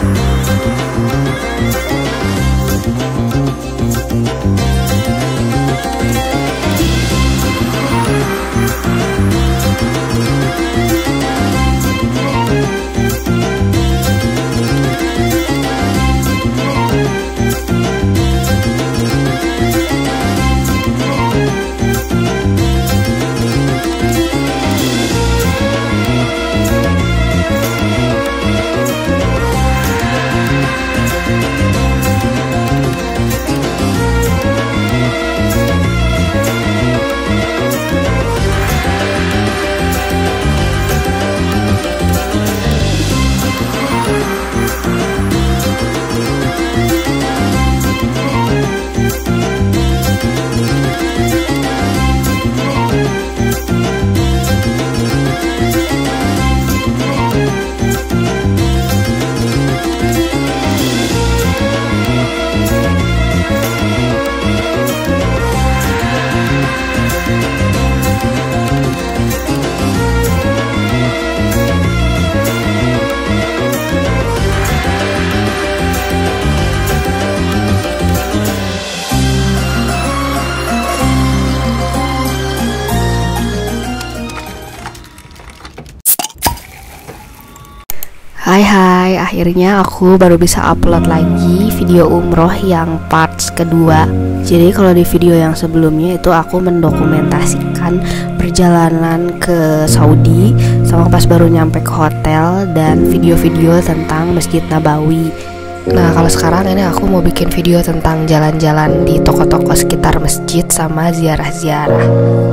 Hai, akhirnya aku baru bisa upload lagi video umroh yang parts kedua. Jadi kalau di video yang sebelumnya itu aku mendokumentasikan perjalanan ke Saudi sama pas baru nyampe ke hotel dan video-video tentang Masjid Nabawi. Nah kalau sekarang ini aku mau bikin video tentang jalan-jalan di toko-toko sekitar masjid sama ziarah-ziarah.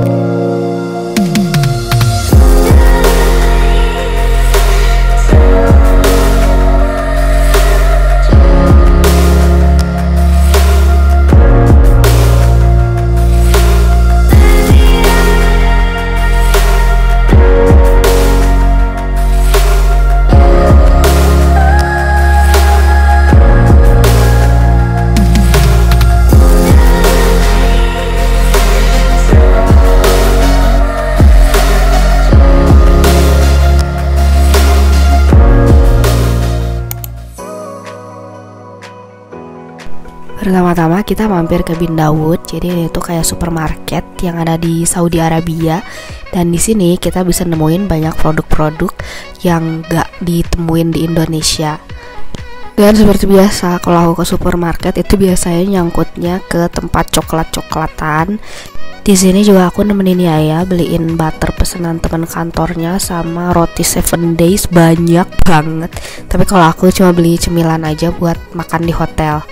Pertama-tama kita mampir ke Bin Dawud. Jadi ini tuh kayak supermarket yang ada di Saudi Arabia. Dan di sini kita bisa nemuin banyak produk-produk yang gak ditemuin di Indonesia. Dan seperti biasa kalau aku ke supermarket itu biasanya nyangkutnya ke tempat coklat-coklatan. Di sini juga aku nemenin Yaya beliin butter pesanan teman kantornya sama roti 7 days banyak banget. Tapi kalau aku cuma beli cemilan aja buat makan di hotel.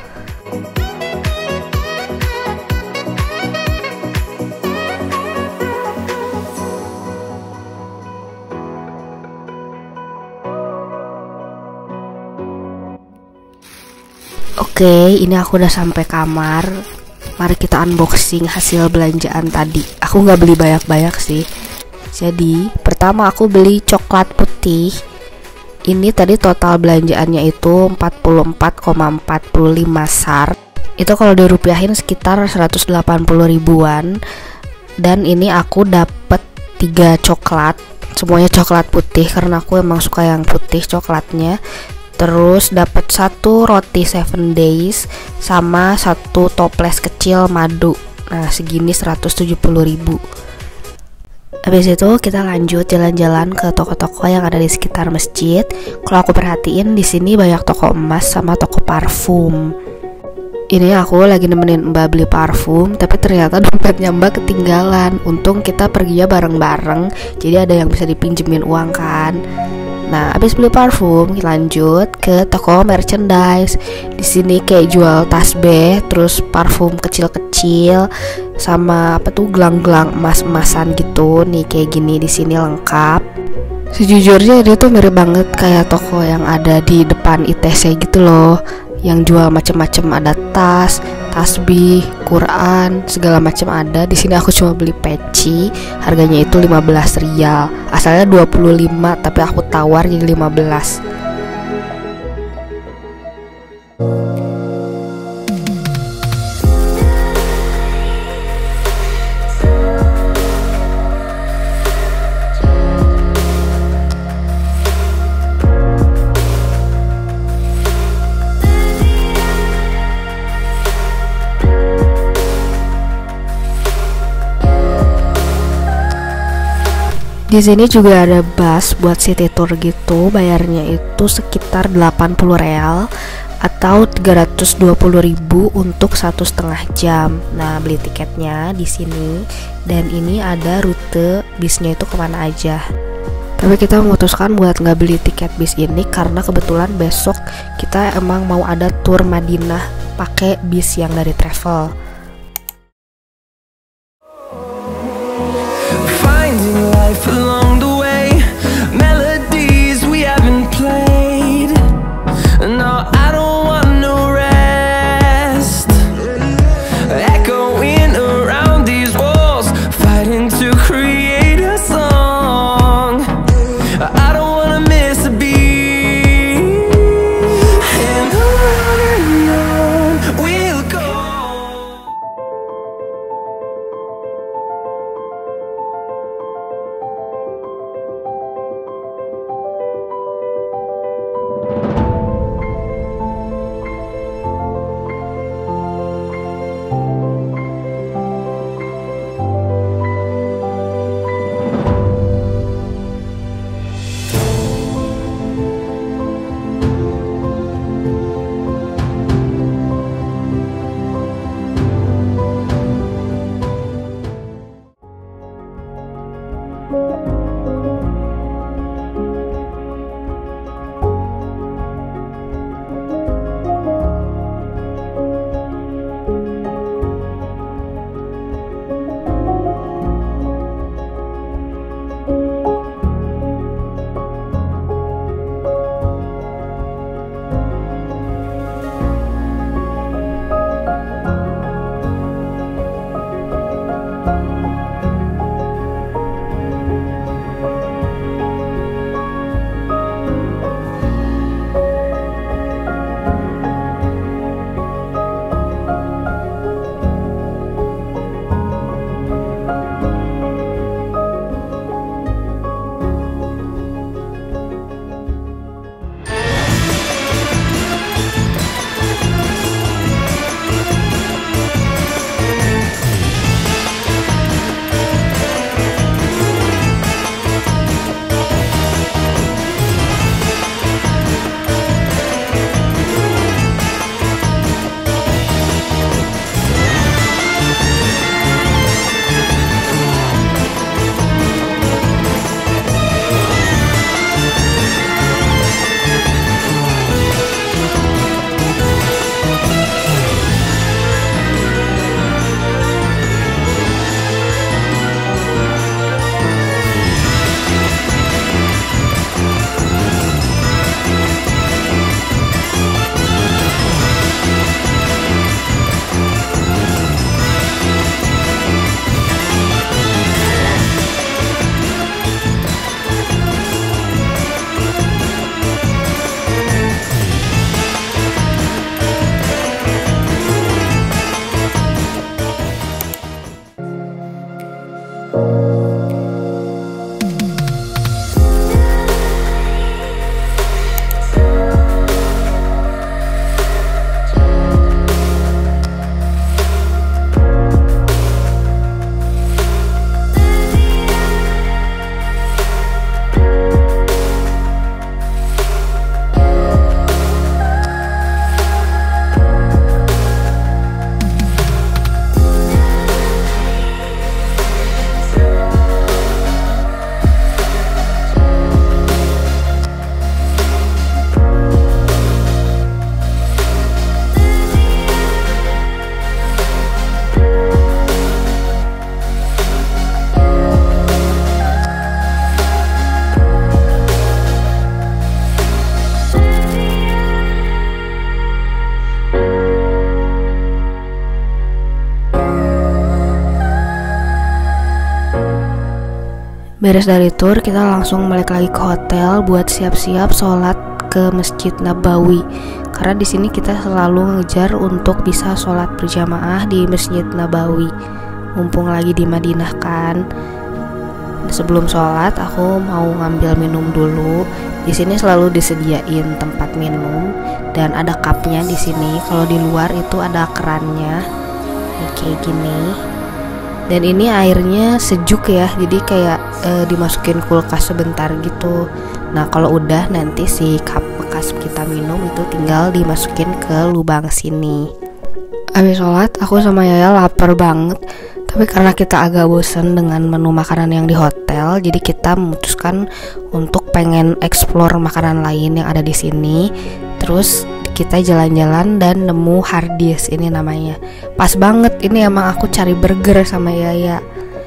Oke, ini aku udah sampai kamar. Mari kita unboxing hasil belanjaan tadi. Aku nggak beli banyak-banyak sih. Jadi, pertama aku beli coklat putih. Ini tadi total belanjaannya itu 44,45 SAR. Itu kalau dirupiahin sekitar 180 ribuan. Dan ini aku dapet 3 coklat. Semuanya coklat putih karena aku emang suka yang putih coklatnya. Terus dapat 1 roti 7 days sama 1 toples kecil madu. Nah, segini 170 ribu. Habis itu kita lanjut jalan-jalan ke toko-toko yang ada di sekitar masjid. Kalau aku perhatiin di sini banyak toko emas sama toko parfum. Ini aku lagi nemenin Mbak beli parfum, tapi ternyata dompetnya Mbak ketinggalan. Untung kita perginya bareng-bareng, jadi ada yang bisa dipinjemin uang kan. Nah, abis beli parfum, lanjut ke toko merchandise. Di sini kayak jual tasbih, terus parfum kecil-kecil, sama apa tuh gelang-gelang emas-emasan gitu. Nih kayak gini di sini lengkap. Sejujurnya dia tuh mirip banget kayak toko yang ada di depan ITC gitu loh, yang jual macem-macem, ada tas, tasbih, Quran, segala macam ada. Di sini aku cuma beli peci, harganya itu 15 rial. Asalnya 25, tapi aku tawar jadi 15. Di sini juga ada bus buat city tour gitu, bayarnya itu sekitar 80 real atau 320.000 untuk 1,5 jam. Nah, beli tiketnya di sini dan ini ada rute bisnya itu kemana aja. Tapi kita memutuskan buat nggak beli tiket bis ini karena kebetulan besok kita emang mau ada tour Madinah pakai bis yang dari travel. Finding life along the way, melodies we haven't played. No, I don't want no rest. Echoing around these walls, fighting to create a song. I don't wanna miss a beat. And on we'll go. Beres dari tour, kita langsung balik lagi ke hotel buat siap-siap sholat ke Masjid Nabawi. Karena di sini kita selalu ngejar untuk bisa sholat berjamaah di Masjid Nabawi. Mumpung lagi di Madinah kan. Sebelum sholat, aku mau ngambil minum dulu. Di sini selalu disediain tempat minum dan ada cupnya di sini. Kalau di luar itu ada kerannya, kayak gini. Dan ini airnya sejuk ya, jadi kayak dimasukin kulkas sebentar gitu. Nah kalau udah nanti si cup bekas kita minum itu tinggal dimasukin ke lubang sini. Habis sholat aku sama Yaya lapar banget, tapi karena kita agak bosan dengan menu makanan yang di hotel, jadi kita memutuskan untuk pengen explore makanan lain yang ada di sini. Terus kita jalan-jalan dan nemu Hardee's, ini namanya. Pas banget, ini emang aku cari burger sama Yaya.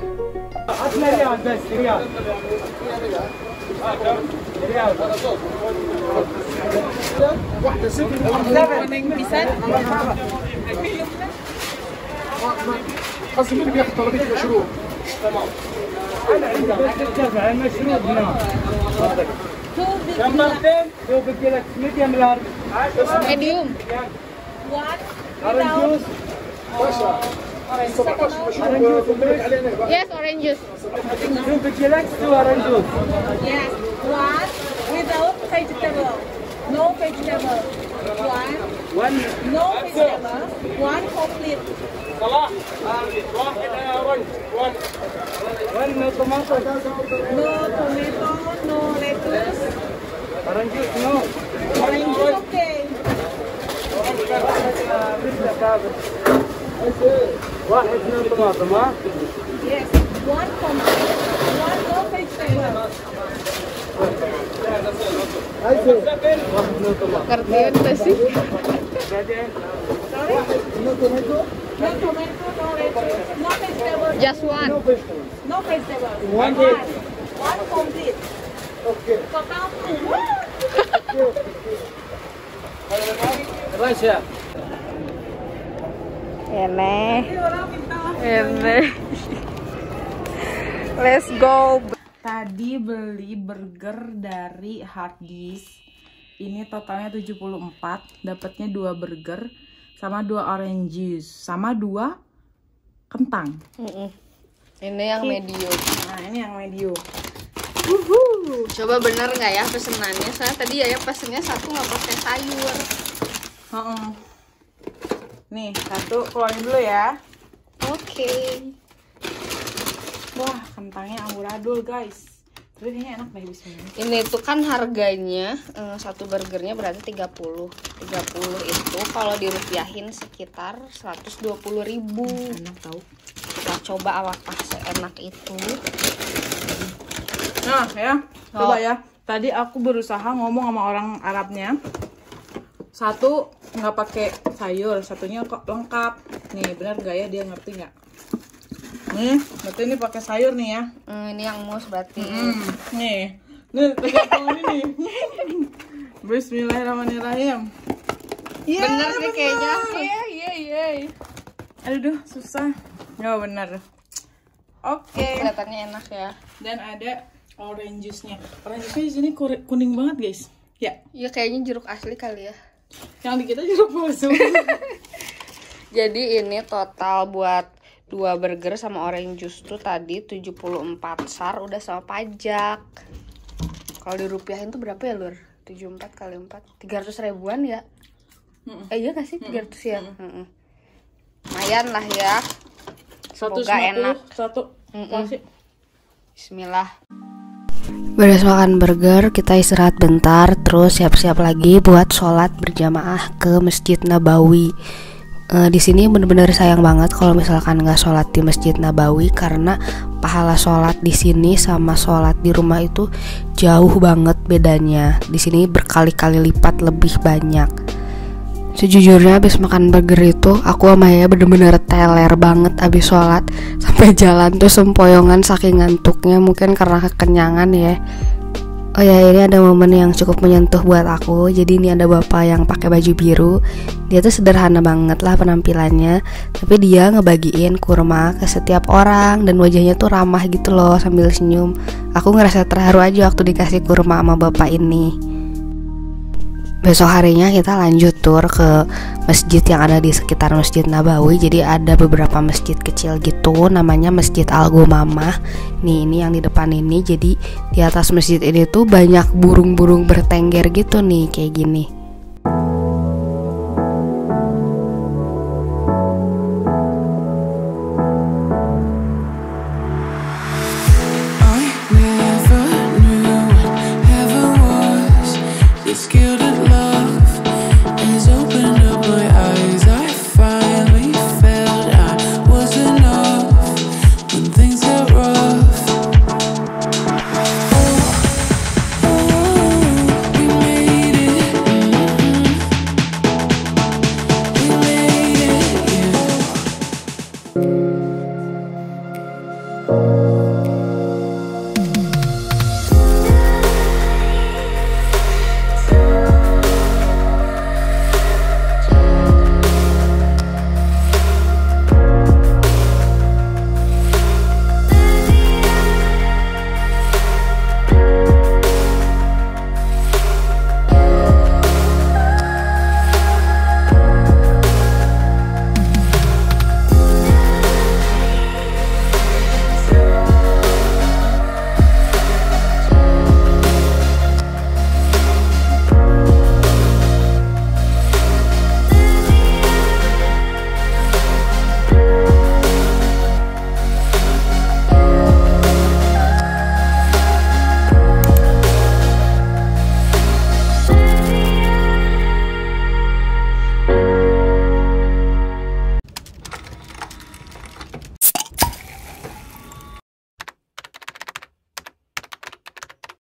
Medium. Yes, orange juice. Yes, one without vegetable. No vegetable. One no vegetable. One complete. No tomato. No tomato, no lettuce. Orange juice, no. Orange juice, okay. واحد من طماطم ها؟ Yes, one complete. One no vegetable. واحد من طماطم. Kerjaan sih. بعدين Sorry? No tomato, no lettuce, no vegetable. Just one. No vegetable. One complete. اوكي. Total two. رشا. Ini. Let's go. Tadi beli burger dari Hardee's. Ini totalnya 74, dapatnya 2 burger sama 2 orange juice sama 2 kentang. Ini yang medium. Nah, ini yang medium. Coba bener nggak ya pesenannya? Soalnya tadi ya pesennya satu nggak pakai sayur. Nih, satu keluarin dulu ya. Oke. Wah, kentangnya amburadul, guys. Tapi kayaknya enak deh bismillah. Ini tuh kan harganya satu burgernya berarti 30. 30 itu kalau dirupiahin sekitar 120.000. Enak tau. Kita coba apakah seenak itu. Nah, ya. Coba ya. Tadi aku berusaha ngomong sama orang Arabnya. Satu nggak pakai sayur, satunya kok lengkap. Nih, benar nggak ya, dia ngerti nggak? Nih, berarti ini pakai sayur nih ya. Ini yang mus berarti. Nih pegang tangan ini nih. Bismillahirrahmanirrahim. Ya, Bener sih kayaknya. Iya. Aduh, susah. Ya benar. Oke. Kelihatannya enak ya. Dan ada orange juice-nya. Orange juice-nya di sini kuning banget, guys. Ya. Iya kayaknya jeruk asli kali ya. Yang di kita jeruk palsu. Jadi ini total buat 2 burger sama orange juice tuh tadi 74 SAR udah sama pajak. Kalau dirupiahin tuh berapa ya, Lur? 74 kali 4 300 ribuan ya? Iya gak sih 300 ya? Lumayan lah ya. Semoga enak. Satu. Masih. Bismillah. Beres makan burger, kita istirahat bentar, terus siap-siap lagi buat sholat berjamaah ke Masjid Nabawi. Di sini bener-bener sayang banget kalau misalkan nggak sholat di Masjid Nabawi, karena pahala sholat di sini sama sholat di rumah itu jauh banget bedanya. Di sini berkali-kali lipat lebih banyak. Sejujurnya abis makan burger itu aku sama Yaya bener-bener teler banget abis sholat. Sampai jalan tuh sempoyongan saking ngantuknya, mungkin karena kekenyangan ya. Oh ya, ini ada momen yang cukup menyentuh buat aku. Jadi ini ada bapak yang pakai baju biru. Dia tuh sederhana banget lah penampilannya, tapi dia ngebagiin kurma ke setiap orang dan wajahnya tuh ramah gitu loh sambil senyum. Aku ngerasa terharu aja waktu dikasih kurma sama bapak ini. Besok harinya kita lanjut tur ke masjid yang ada di sekitar Masjid Nabawi. Jadi ada beberapa masjid kecil gitu, namanya Masjid Al-Gumamah. Nih, ini yang di depan ini. Jadi di atas masjid ini tuh banyak burung-burung bertengger gitu nih, kayak gini.